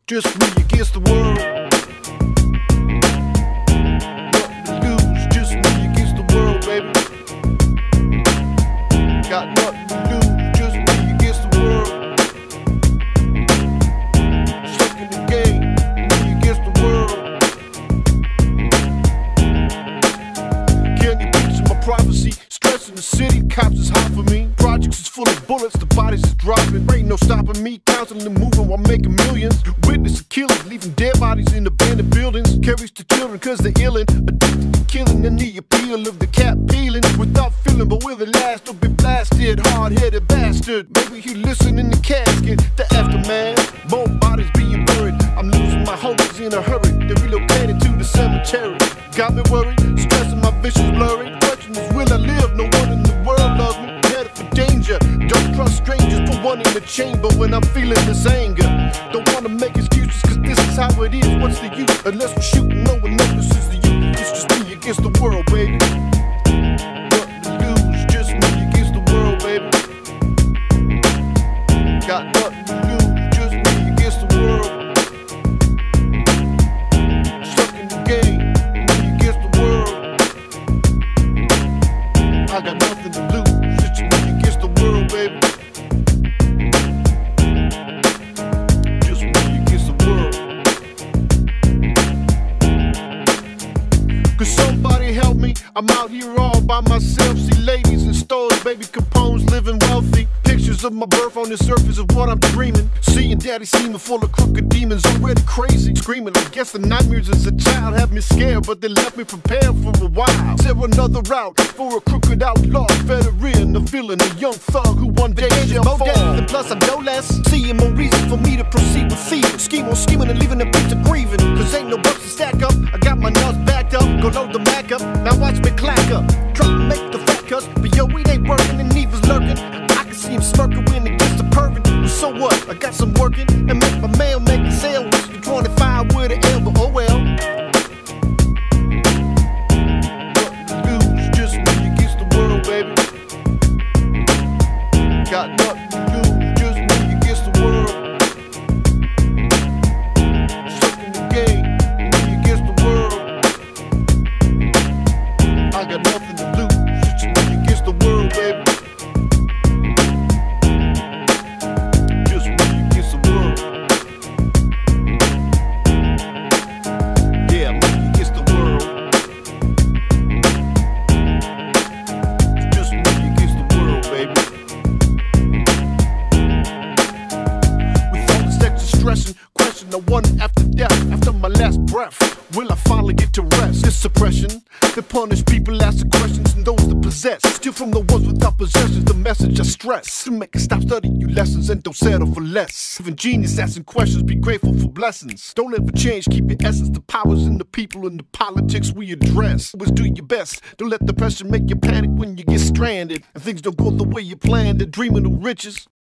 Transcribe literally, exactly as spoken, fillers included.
just me against the world. Nothing to lose, just me against the world, baby. Got nothing to lose, just me against the world. Stuck in the game, me against the world. Candy beats in my privacy, stress in the city, cops is hot for me. Projects is full of bullets, the bodies is dropping. Ain't no stopping me, constantly moving while making millions. Witness a killers, leaving dead bodies in abandoned buildings. Carries to children cause they're illin', addicted to killing and the appeal of the cap peeling. Without feeling, but will the last will be blasted. Hard-headed bastard, maybe he listen in the casket. The aftermath, more bodies being buried. I'm losing my homies in a hurry, they relocated to the cemetery. Got me worried, stressing my vision's blurry. Question is, will I live? No one in the world loves me. Headed for danger, don't trust strangers. Put one in the chamber when I'm feeling this anger. Don't wanna make excuses cause this is how it is. What's the use? Unless we're shooting, no one notices the youth. It's just me against the world, baby. Nothing to lose, just me against the world, baby. Got nothing to lose, just me against the world. Stuck in the game, me against the world. I got nothing to lose, just me against the world, baby. Just me against the world. Could somebody help me? I'm out here all by myself. See ladies in stores, baby Capone's living wealthy. Pictures of my birth on the surface of what I'm dreaming. Seeing daddy seeming full of crooked demons, already crazy. Screaming, I guess the nightmares as a child have me scared, but they left me prepared for a while. Set another route for a crooked outlaw, veteran, a villain, a young thug who one day shall fall. And plus I'm no less, seeing more reason for me to proceed with thieving. Scheme on scheming and leaving the picture grieving. Cause ain't no bucks to stack up, I got my nuts backed up. Go load the Mac up, now watch me clack up. Try to make the fat cuts, but yo, we ain't working and neither's lurking. I can see him smirking when it gets to perving. Well, so what? I got some working and make my mail make a sandwich. The twenty-five with an L, but oh well. Nothing to lose, just me against the world, baby. Got nothing to lose, just me against the world. Stuck in the game, me against the world. I got nothing to lose, just me against the world, baby. Just me against the world. Yeah, me against the world. Just me against the world, baby. With all this extra stressing, question I wonder after death, after my last breath, will I finally get to rest? This suppression, they punish people, ask the questions, and those that possess. Steal from the ones without possessions, the message I stress. To make it stop studying you lessons and don't settle for less. Even genius asking questions, be grateful for blessings. Don't ever change, keep your essence. The power's in the people and the politics we address. Always do your best, don't let the pressure make you panic when you get stranded. And things don't go the way you planned, and dreaming of riches.